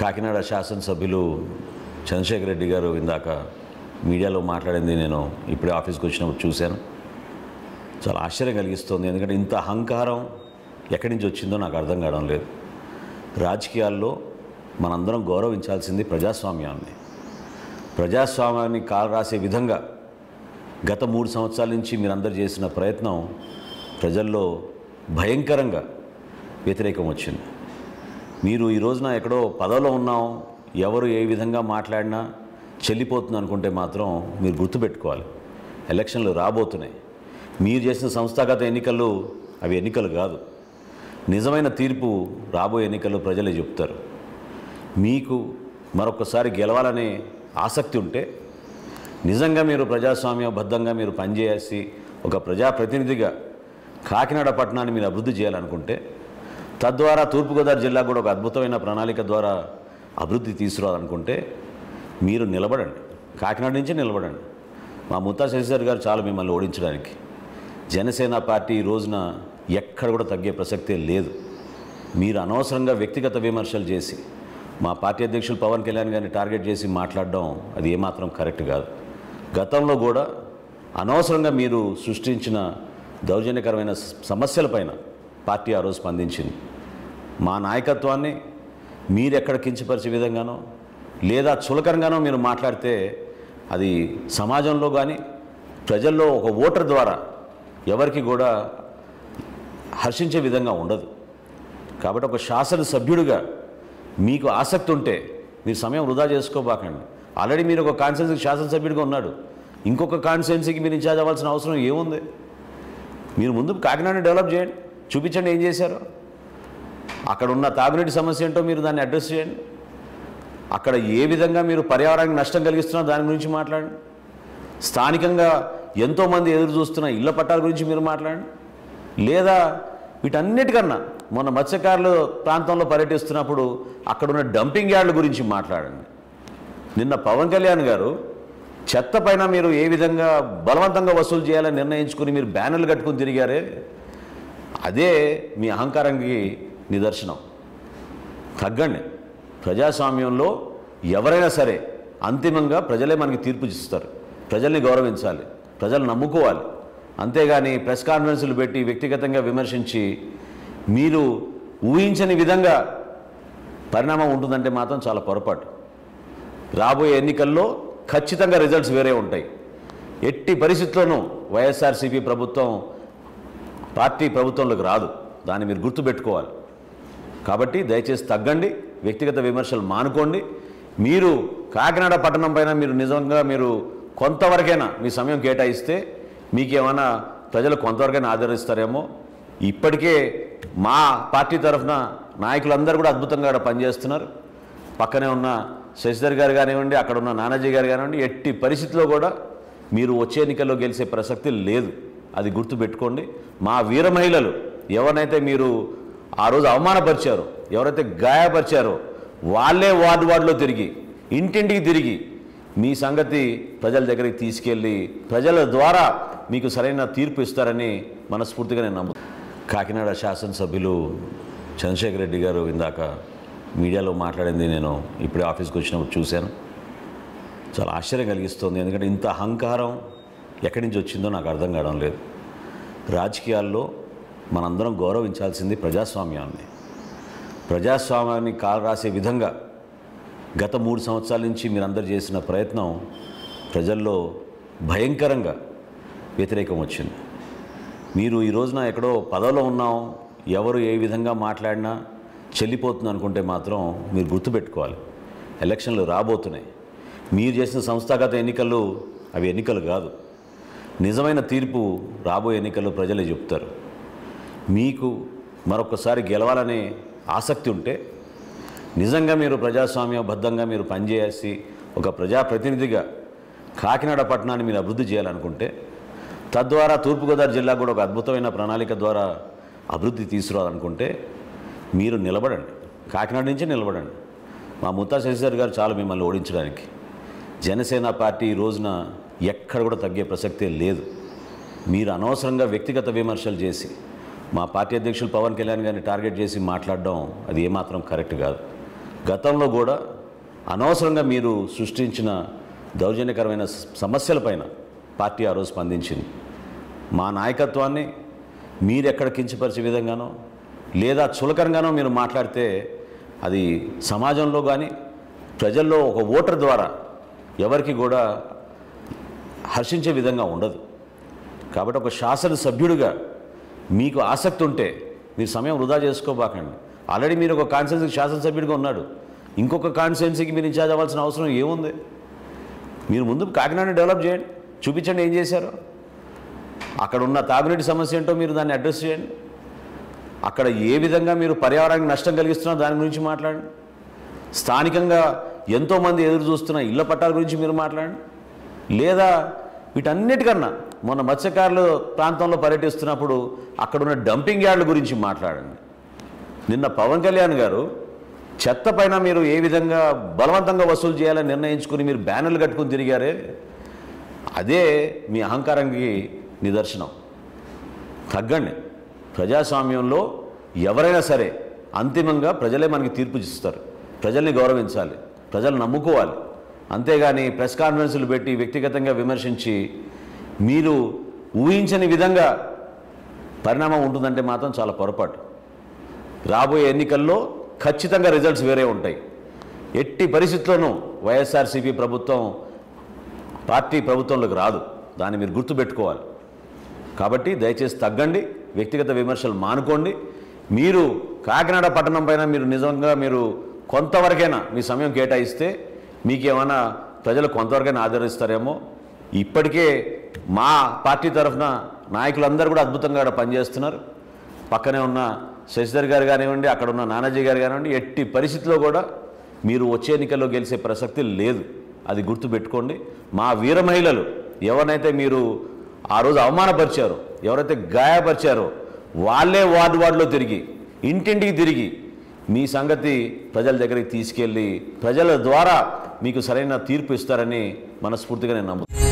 కాకినాడ శాసనసభ్యులు చంద్రశేఖర్ రెడ్డి గారు ఇందాక మీడియాలో మాట్లాడింది నేను ఇప్పుడే ఆఫీస్కి వచ్చినప్పుడు చూశాను. చాలా ఆశ్చర్యం కలిగిస్తుంది. ఎందుకంటే ఇంత అహంకారం ఎక్కడి నుంచి వచ్చిందో నాకు అర్థం కావడం లేదు. రాజకీయాల్లో మనందరం గౌరవించాల్సింది ప్రజాస్వామ్యాన్ని కాలు రాసే విధంగా గత 3 సంవత్సరాల నుంచి మీరందరూ చేసిన ప్రయత్నం ప్రజల్లో భయంకరంగా వ్యతిరేకం వచ్చింది. మీరు ఈ రోజున ఎక్కడో పదవిలో ఉన్నాం, ఎవరు ఏ విధంగా మాట్లాడినా చెల్లిపోతుంది అనుకుంటే మాత్రం మీరు గుర్తుపెట్టుకోవాలి, ఎలక్షన్లు రాబోతున్నాయి. మీరు చేసిన సంస్థాగత ఎన్నికలు అవి ఎన్నికలు కాదు. నిజమైన తీర్పు రాబోయే ఎన్నికల్లో ప్రజలే చెప్తారు. మీకు మరొకసారి గెలవాలనే ఆసక్తి ఉంటే, నిజంగా మీరు ప్రజాస్వామ్యబద్ధంగా మీరు పనిచేసి ఒక ప్రజాప్రతినిధిగా కాకినాడ పట్టణాన్ని మీరు అభివృద్ధి చేయాలనుకుంటే, తద్వారా తూర్పుగోదావరి జిల్లా కూడా ఒక అద్భుతమైన ప్రణాళిక ద్వారా అభివృద్ధి తీసుకురావాలనుకుంటే మీరు నిలబడండి, కాకినాడ నుంచి నిలబడండి. మా ముత్తా శశిధర్ గారు చాలు మిమ్మల్ని ఓడించడానికి. జనసేన పార్టీ ఈ రోజున ఎక్కడ కూడా తగ్గే ప్రసక్తే లేదు. మీరు అనవసరంగా వ్యక్తిగత విమర్శలు చేసి మా పార్టీ అధ్యక్షులు పవన్ కళ్యాణ్ గారిని టార్గెట్ చేసి మాట్లాడడం అది ఏమాత్రం కరెక్ట్ కాదు. గతంలో కూడా అనవసరంగా మీరు సృష్టించిన దౌర్జన్యకరమైన సమస్యలపైన పార్టీ ఆ రోజు స్పందించింది. మా నాయకత్వాన్ని మీరు ఎక్కడ కించపరిచే విధంగానో లేదా చులకరంగానో మీరు మాట్లాడితే అది సమాజంలో కానీ ప్రజల్లో ఒక ఓటర్ ద్వారా ఎవరికి కూడా హర్షించే విధంగా ఉండదు. కాబట్టి ఒక శాసనసభ్యుడిగా మీకు ఆసక్తి ఉంటే మీరు సమయం వృధా చేసుకోబాకండి. ఆల్రెడీ మీరు ఒక కాన్స్టిట్యున్సీకి శాసనసభ్యుడిగా ఉన్నాడు, ఇంకొక కాన్స్టిట్యున్సీకి మీరు ఇన్ఛార్జ్ అవ్వాల్సిన అవసరం ఏముంది? మీరు ముందు కాకినాడని డెవలప్ చేయండి, చూపించండి ఏం చేశారో. అక్కడ ఉన్న తాగునీటి సమస్య ఏంటో మీరు దాన్ని అడ్రస్ చేయండి. అక్కడ ఏ విధంగా మీరు పర్యావరణానికి నష్టం కలిగిస్తున్నారో దాని గురించి మాట్లాడండి. స్థానికంగా ఎంతోమంది ఎదురు చూస్తున్న ఇళ్ల పట్టాల గురించి మీరు మాట్లాడండి. లేదా వీటన్నిటికన్నా మొన్న మత్స్యకారుల ప్రాంతంలో పర్యటిస్తున్నప్పుడు అక్కడున్న డంపింగ్ యార్డుల గురించి మాట్లాడండి. నిన్న పవన్ కళ్యాణ్ గారు చెత్త పైన మీరు ఏ విధంగా బలవంతంగా వసూలు చేయాలని నిర్ణయించుకుని మీరు బ్యానర్లు కట్టుకుని తిరిగారే, అదే మీ అహంకారానికి నిదర్శనం. తగ్గండి. ప్రజాస్వామ్యంలో ఎవరైనా సరే అంతిమంగా ప్రజలే మనకి తీర్పు ఇస్తారు. ప్రజల్ని గౌరవించాలి, ప్రజలు నమ్ముకోవాలి. అంతేగాని ప్రెస్ కాన్ఫరెన్సులు పెట్టి వ్యక్తిగతంగా విమర్శించి మీరు ఊహించని విధంగా పరిణామం ఉంటుందంటే మాత్రం చాలా పొరపాటు. రాబోయే ఎన్నికల్లో ఖచ్చితంగా రిజల్ట్స్ వేరే ఉంటాయి. ఎట్టి పరిస్థితుల్లోనూ వైఎస్ఆర్సీపీ ప్రభుత్వం పార్టీ ప్రభుత్వంలోకి రాదు. దాన్ని మీరు గుర్తుపెట్టుకోవాలి. కాబట్టి దయచేసి తగ్గండి, వ్యక్తిగత విమర్శలు మానుకోండి. మీరు కాకినాడ పట్టణం పైన మీరు నిజంగా మీరు కొంతవరకైనా మీ సమయం కేటాయిస్తే మీకేమైనా ప్రజలు కొంతవరకైనా ఆదరిస్తారేమో. ఇప్పటికే మా పార్టీ తరఫున నాయకులందరూ కూడా అద్భుతంగా పనిచేస్తున్నారు. పక్కనే ఉన్న శశిధర్ గారు కానివ్వండి, అక్కడ ఉన్న నానాజీ గారు కానివ్వండి, ఎట్టి పరిస్థితిలో కూడా మీరు వచ్చే ఎన్నికల్లో గెలిచే ప్రసక్తి లేదు. అది గుర్తుపెట్టుకోండి. మా వీర మహిళలు ఎవరినైతే మీరు ఆ రోజు అవమానపరిచారో, ఎవరైతే గాయపరిచారో వాళ్ళే వార్డులో తిరిగి ఇంటింటికి తిరిగి మీ సంగతి ప్రజల దగ్గరికి తీసుకెళ్ళి ప్రజల ద్వారా మీకు సరైన తీర్పు ఇస్తారని మనస్ఫూర్తిగా నేను నమ్ముతాను. కాకినాడ శాసనసభ్యులు చంద్రశేఖర్ రెడ్డి గారు ఇందాక మీడియాలో మాట్లాడింది నేను ఇప్పుడే ఆఫీస్కి వచ్చినప్పుడు చూశాను. చాలా ఆశ్చర్యం కలిగిస్తుంది. ఎందుకంటే ఇంత అహంకారం ఎక్కడి నుంచి వచ్చిందో నాకు అర్థం కావడం లేదు. రాజకీయాల్లో మనందరం గౌరవించాల్సింది ప్రజాస్వామ్యాన్ని కాలు రాసే విధంగా గత 3 సంవత్సరాల నుంచి మీరందరూ చేసిన ప్రయత్నం ప్రజల్లో భయంకరంగా వ్యతిరేకం వచ్చింది. మీరు ఈ రోజున ఎక్కడో పదవిలో ఉన్నాం, ఎవరు ఏ విధంగా మాట్లాడినా చెల్లిపోతుంది అనుకుంటే మాత్రం మీరు గుర్తుపెట్టుకోవాలి, ఎలక్షన్లు రాబోతున్నాయి. మీరు చేసిన సంస్థాగత ఎన్నికలు అవి ఎన్నికలు కాదు. నిజమైన తీర్పు రాబోయే ఎన్నికల్లో ప్రజలే చెప్తారు. మీకు మరొకసారి గెలవాలనే ఆసక్తి ఉంటే, నిజంగా మీరు ప్రజాస్వామ్యబద్ధంగా మీరు పనిచేసి ఒక ప్రజాప్రతినిధిగా కాకినాడ పట్టణాన్ని మీరు అభివృద్ధి చేయాలనుకుంటే, తద్వారా తూర్పుగోదావరి జిల్లా కూడా ఒక అద్భుతమైన ప్రణాళిక ద్వారా అభివృద్ధి తీసుకురావాలనుకుంటే మీరు నిలబడండి, కాకినాడ నుంచి నిలబడండి. మా ముత్తా శశిధర్ గారు చాలు మిమ్మల్ని ఓడించడానికి. జనసేన పార్టీ ఈ రోజున ఎక్కడ కూడా తగ్గే ప్రసక్తే లేదు. మీరు అనవసరంగా వ్యక్తిగత విమర్శలు చేసి మా పార్టీ అధ్యక్షులు పవన్ కళ్యాణ్ గారిని టార్గెట్ చేసి మాట్లాడడం అది ఏమాత్రం కరెక్ట్ కాదు. గతంలో కూడా అనవసరంగా మీరు సృష్టించిన దౌర్జన్యకరమైన సమస్యలపైన పార్టీ ఆ రోజు స్పందించింది. మా నాయకత్వాన్ని మీరెక్కడ కించపరిచే విధంగానో లేదా చులకనగానో మీరు మాట్లాడితే అది సమాజంలో కానీ ప్రజల్లో ఒక ఓటర్ ద్వారా ఎవరికి కూడా హర్షించే విధంగా ఉండదు. కాబట్టి ఒక శాసనసభ్యుడిగా మీకు ఆసక్తి ఉంటే మీరు సమయం వృధా చేసుకోబాకండి. ఆల్రెడీ మీరు ఒక కాన్స్టిట్యున్సీకి శాసనసభ్యుడిగా ఉన్నాడు, ఇంకొక కాన్స్టిట్యున్సీకి మీరు ఇన్ఛార్జ్ అవ్వాల్సిన అవసరం ఏముంది? మీరు ముందు కాకినాడని డెవలప్ చేయండి, చూపించండి ఏం చేశారో. అక్కడ ఉన్న తాగునీటి సమస్య ఏంటో మీరు దాన్ని అడ్రస్ చేయండి. అక్కడ ఏ విధంగా మీరు పర్యావరణానికి నష్టం కలిగిస్తున్నారో దాని గురించి మాట్లాడండి. స్థానికంగా ఎంతోమంది ఎదురు చూస్తున్న ఇళ్ల పట్టాల గురించి మీరు మాట్లాడండి. లేదా వీటన్నిటికన్నా మొన్న మత్స్యకారుల ప్రాంతంలో పర్యటిస్తున్నప్పుడు అక్కడున్న డంపింగ్ యార్డుల గురించి మాట్లాడండి. నిన్న పవన్ కళ్యాణ్ గారు చెత్త పైన మీరు ఏ విధంగా బలవంతంగా వసూలు చేయాలని నిర్ణయించుకుని మీరు బ్యానర్లు కట్టుకుని తిరిగారే, అదే మీ అహంకారానికి నిదర్శనం. తగ్గండి. ప్రజాస్వామ్యంలో ఎవరైనా సరే అంతిమంగా ప్రజలే మనకి తీర్పు ఇస్తారు. ప్రజల్ని గౌరవించాలి, ప్రజలు నమ్ముకోవాలి. అంతేగాని ప్రెస్ కాన్ఫరెన్సులు పెట్టి వ్యక్తిగతంగా విమర్శించి మీరు ఊహించని విధంగా పరిణామం ఉంటుందంటే మాత్రం చాలా పొరపాటు. రాబోయే ఎన్నికల్లో ఖచ్చితంగా రిజల్ట్స్ వేరే ఉంటాయి. ఎట్టి పరిస్థితుల్లోనూ వైఎస్ఆర్సీపీ ప్రభుత్వం పార్టీ ప్రభుత్వంలోకి రాదు. దాన్ని మీరు గుర్తుపెట్టుకోవాలి. కాబట్టి దయచేసి తగ్గండి, వ్యక్తిగత విమర్శలు మానుకోండి. మీరు కాకినాడ పట్టణం పైన మీరు నిజంగా మీరు కొంతవరకైనా మీ సమయం కేటాయిస్తే మీకేమైనా ప్రజలు కొంతవరకైనా ఆదరిస్తారేమో. ఇప్పటికే మా పార్టీ తరఫున నాయకులందరూ కూడా అద్భుతంగా పనిచేస్తున్నారు. పక్కనే ఉన్న శశిధర్ గారు కానివ్వండి, అక్కడ ఉన్న నానాజీ గారు కానివ్వండి, ఎట్టి పరిస్థితిలో కూడా మీరు వచ్చే ఎన్నికల్లో గెలిచే ప్రసక్తి లేదు. అది గుర్తుపెట్టుకోండి. మా వీర మహిళలు ఎవరినైతే మీరు ఆ రోజు అవమానపరిచారో, ఎవరైతే గాయపరిచారో వాళ్ళే వార్డులో తిరిగి ఇంటింటికి తిరిగి మీ సంగతి ప్రజల దగ్గరికి తీసుకెళ్ళి ప్రజల ద్వారా మీకు సరైన తీర్పు ఇస్తారని మనస్ఫూర్తిగా నేను నమ్ముతున్నాను.